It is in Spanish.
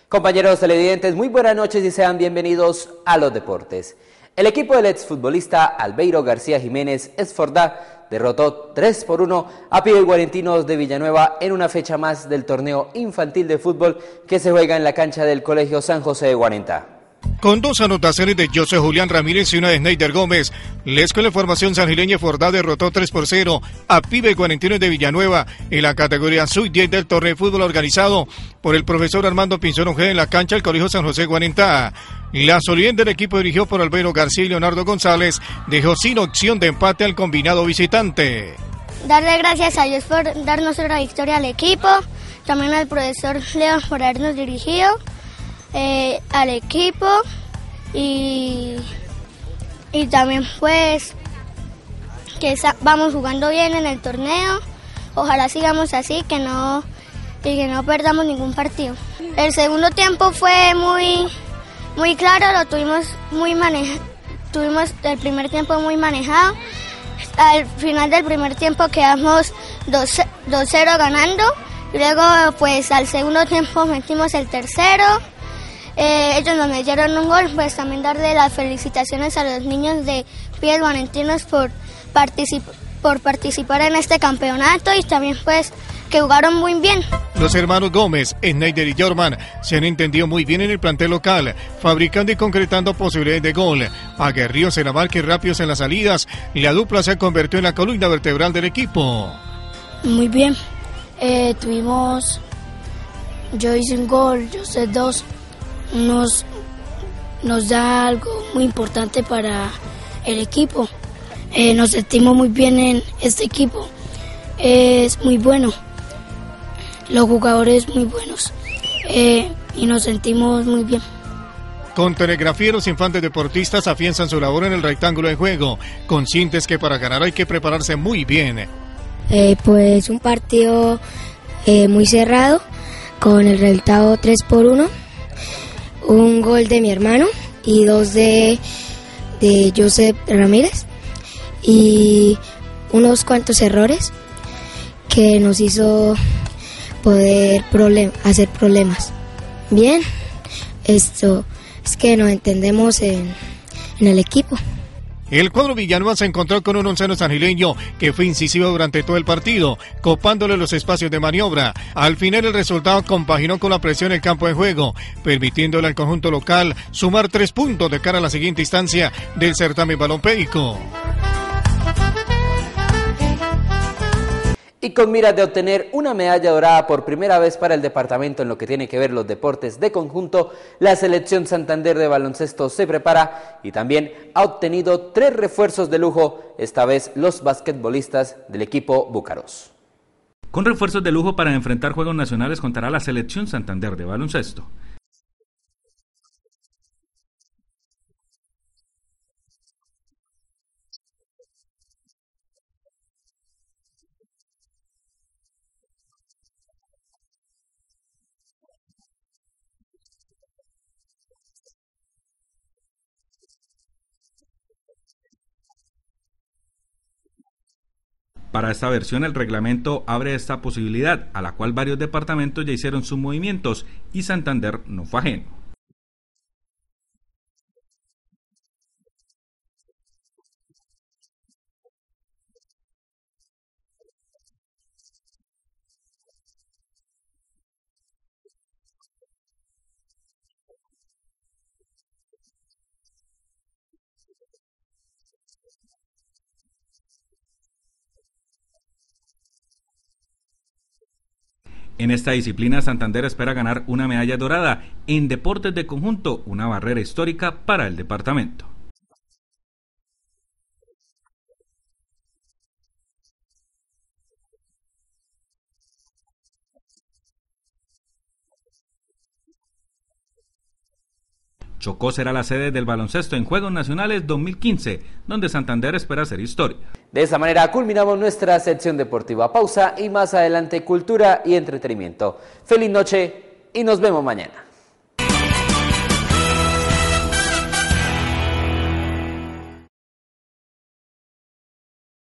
Compañeros televidentes, muy buenas noches y sean bienvenidos a los deportes. El equipo del exfutbolista Albeiro García Jiménez Esfordá derrotó 3-1 a Pibe Guarentinos de Villanueva en una fecha más del torneo infantil de fútbol que se juega en la cancha del Colegio San José de Guarentá. Con dos anotaciones de José Julián Ramírez y una de Sneider Gómez, la Escuela de Formación Sangileña Esfordá derrotó 3-0 a Pibe Guarentinos de Villanueva en la categoría Sub-10 del torneo de fútbol organizado por el profesor Armando Pinzón Ojeda en la cancha del Colegio San José de Guarentá. La solidez del equipo dirigido por Albeiro García y Leonardo González dejó sin opción de empate al combinado visitante. Darle gracias a Dios por darnos otra victoria al equipo, también al profesor Leo por habernos dirigido al equipo y también pues que vamos jugando bien en el torneo. Ojalá sigamos así, que no perdamos ningún partido. El segundo tiempo fue muy claro, lo tuvimos muy manejado, tuvimos el primer tiempo muy manejado. Al final del primer tiempo quedamos 2-0 ganando, y luego pues al segundo tiempo metimos el tercero. Ellos nos metieron un gol, pues también darle las felicitaciones a los niños de Pibe Guarentinos por participar en este campeonato y también pues que jugaron muy bien. Los hermanos Gómez, Sneider y Jorman se han entendido muy bien en el plantel local, fabricando y concretando posibilidades de gol. Aguerridos en la marca y rápidos en las salidas, la dupla se convirtió en la columna vertebral del equipo. Muy bien, yo hice un gol, yo hice dos. Nos da algo muy importante para el equipo. Nos sentimos muy bien en este equipo. Es muy bueno. Los jugadores muy buenos. Y nos sentimos muy bien. Con telegrafía, los infantes deportistas afianzan su labor en el rectángulo de juego, conscientes que para ganar hay que prepararse muy bien. Pues un partido muy cerrado, con el resultado 3-1. Un gol de mi hermano y dos de José Ramírez y unos cuantos errores que nos hizo poder hacer problemas. Bien, esto es que nos entendemos en el equipo. El cuadro Villanueva se encontró con un onceno sangileño que fue incisivo durante todo el partido, copándole los espacios de maniobra. Al final el resultado compaginó con la presión en el campo de juego, permitiéndole al conjunto local sumar 3 puntos de cara a la siguiente instancia del certamen balompédico. Y con miras de obtener una medalla dorada por primera vez para el departamento en lo que tiene que ver los deportes de conjunto, la selección Santander de baloncesto se prepara y también ha obtenido 3 refuerzos de lujo, esta vez los basquetbolistas del equipo Búcaros. Con refuerzos de lujo para enfrentar juegos nacionales contará la selección Santander de baloncesto. Para esta versión el reglamento abre esta posibilidad, a la cual varios departamentos ya hicieron sus movimientos y Santander no fue ajeno. En esta disciplina, Santander espera ganar una medalla dorada. En deportes de conjunto, una barrera histórica para el departamento. Chocó será la sede del baloncesto en Juegos Nacionales 2015, donde Santander espera hacer historia. De esa manera culminamos nuestra sección deportiva. Pausa y más adelante cultura y entretenimiento. Feliz noche y nos vemos mañana.